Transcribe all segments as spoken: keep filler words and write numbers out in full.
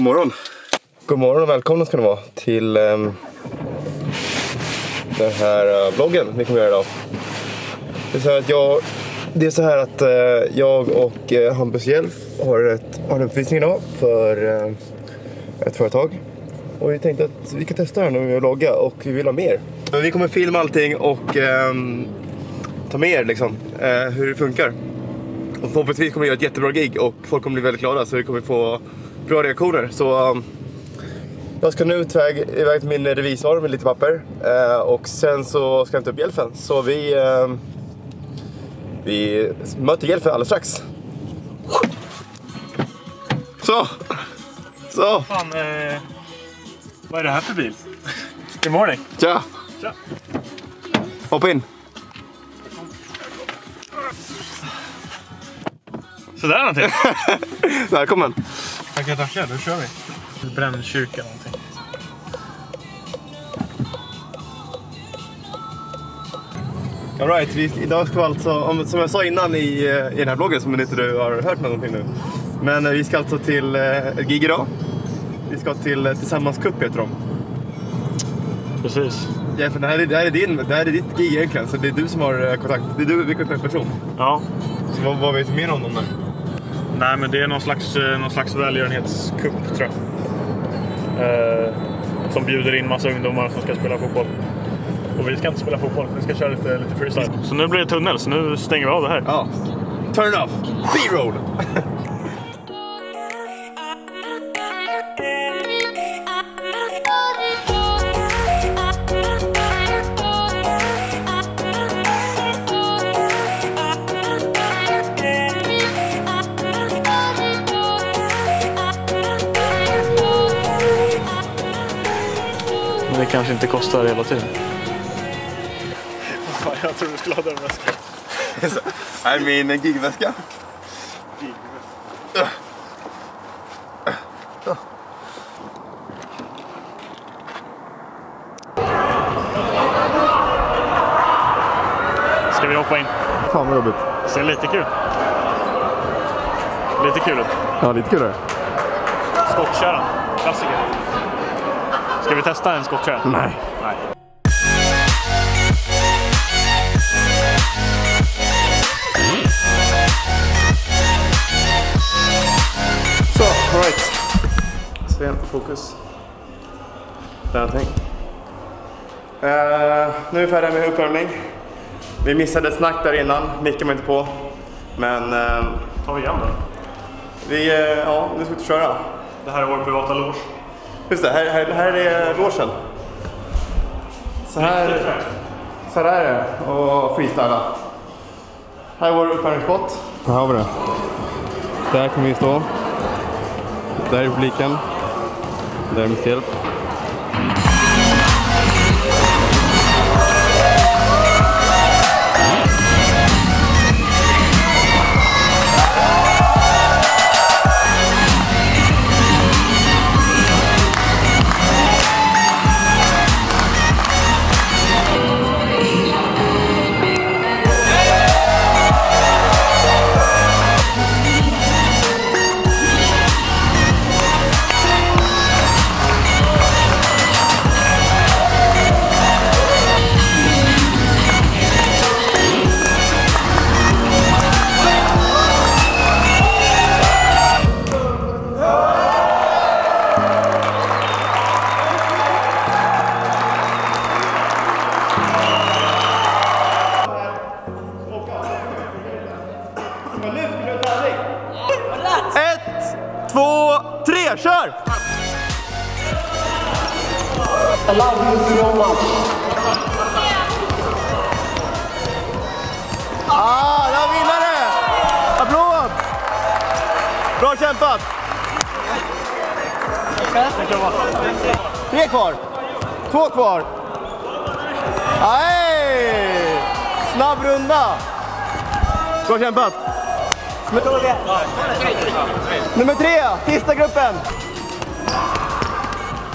morgon. God morgon och välkomna ska ni vara till um, den här uh, bloggen vi kommer göra idag. Det är så här att jag, det är så här att uh, jag och uh, Hampus Hjelf har, ett, har en uppvisning idag för uh, ett företag. Och vi tänkte att vi kan testa här nu och logga och vi vill ha mer. Men vi kommer filma allting och um, ta med er liksom, uh, hur det funkar. Och förhoppningsvis kommer vi göra ett jättebra gig och folk kommer bli väldigt glada så vi kommer få bra reaktioner. Så um, jag ska nu iväg, iväg till min revisor med lite papper uh, och sen så ska jag ta upp Hjelfen. Så vi, uh, vi möter Hjelfen alldeles strax. Så! Så! Fan, eh, vad är det här för bil? Good morning. Tja! Tja! Hoppa in! Sådär någonting. Välkommen! Tackar, tackar. Då kör vi. Brännkyrka någonting. All right, vi, idag ska vi alltså, om, som jag sa innan i, i den här bloggen som inte du har hört någonting nu. Men vi ska alltså till eh, ett gig idag. Vi ska till eh, Tillsammans Cup heter de. Precis. Ja, för det här är, det här är, din, det här är ditt gig egentligen, så det är du som har eh, kontakt. Det är du, vi är kontaktperson. Ja. Så vad, vad vet du mer om dem där? Nej, men det är någon slags, någon slags välgörenhetskupp, tror jag. Eh, som bjuder in massa ungdomar som ska spela fotboll. Och vi ska inte spela fotboll, vi ska köra lite, lite freestyle. Så nu blir det tunnel, så nu stänger vi av det här. Ja. Turn off! B-roll! Men det kanske inte kostar hela tiden. Jag tror du skulle ha den väskan. Nej, min gigväska. Ska vi hoppa in? Fan vad jobbigt. Det ser lite kul. Lite kul ut. Ja, lite kul är det. Skottkärran. Klassiker. Ska vi testa en skottkärra? Nej. Nej. Så, alright. Sven på fokus. Där någonting. Uh, nu är vi färdiga med uppvärmning. Vi missade ett snack där innan, mickade man inte på. Men... Uh, tar vi igen då? Vi, uh, ja, nu ska vi köra. Det här är vår privata loge. Just det, här, här, här är logen. Så här, så här är det, och freestyla. Här är vår uppvärmningsspot. Här har vi det. Där kommer vi stå. Där är publiken. Där är mitt hjälp. Ett, två, tre, kör! I love you so much. Ah, där vinnare! Applåd! Bra kämpat! Tre kvar. Två kvar. Nej! Snabb runda. Bra kämpat. Nummer tre, sista gruppen.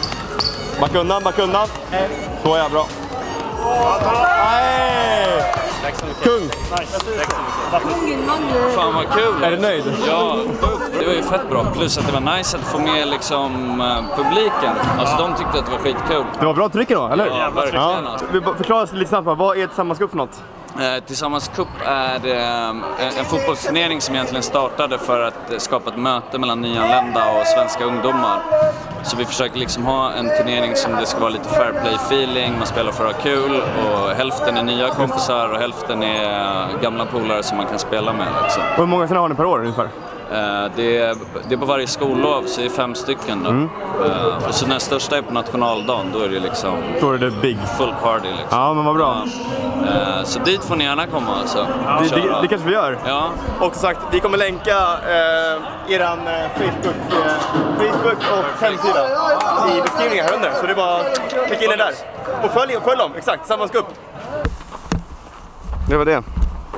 Backa undan, backa undan. Så är bra. Nej! Tack så mycket. Kung! Nice. Tack så mycket. Fan vad kul! Är du nöjd? Ja, det var ju fett bra. Plus att det var nice att få med liksom uh, publiken. Alltså de tyckte att det var skitkul. Det var bra tryck då, eller? Ja, verkligen. Ja. Alltså. Vi bara förklara oss lite snabbt, vad är Tillsammans Cup för något? Eh, Tillsammans Cup är eh, en, en fotbollsturnering som egentligen startade för att eh, skapa ett möte mellan nyanlända och svenska ungdomar. Så vi försöker liksom ha en turnering som det ska vara lite fair play feeling, man spelar för att ha kul och hälften är nya kompisar och hälften är gamla polare som man kan spela med. Liksom. Och hur många sådana har ni per år ungefär? Eh, det, är, det är på varje skollov, så det är fem stycken då. Mm. Eh, och så den största är på nationaldagen, då är det liksom Då är det big. Full party liksom. Ja, men vad bra. Ja. Eh, så dit får ni gärna komma alltså. Ja, det, det, det kanske vi gör. Ja. Och som sagt, vi kommer länka eh, eran eh, Facebook, eh, Facebook och hemsida i beskrivningen här under. Så det är bara att klicka in er där. Och följ, följ dem, exakt, Tillsammans Cup. Det var det.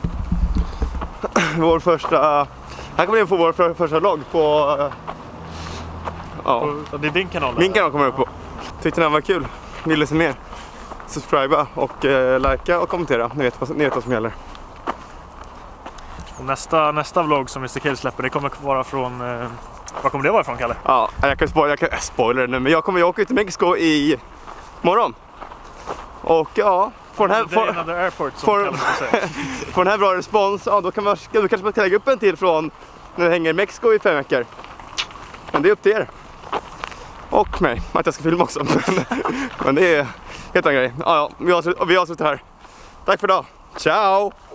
Vår första... Här kommer ni få vår för, första vlogg på... Uh, ja. Det är din kanal. Min kanal kommer upp på. Tyckte den var kul. Vill du se mer? Subscriba och uh, likea och kommentera. Ni vet, ni vet vad som gäller. Och nästa, nästa vlogg som mister Kill släpper, det kommer vara från... Eh, vad kommer det vara från, Kalle? Ja, jag kan spoila, jag kan, spoiler nu, men jag kommer jag åka ut till Mexiko i morgon. Och ja, får den här, får, airport, får, får den här bra respons, ja då, kan man, då kanske man kan lägga upp en till från när jag hänger i Mexiko i fem veckor. Men det är upp till er. Och mig, att jag ska filma också. Men det är helt en grej. Ja, ja, vi avslutar, vi avslutar här. Tack för idag. Ciao!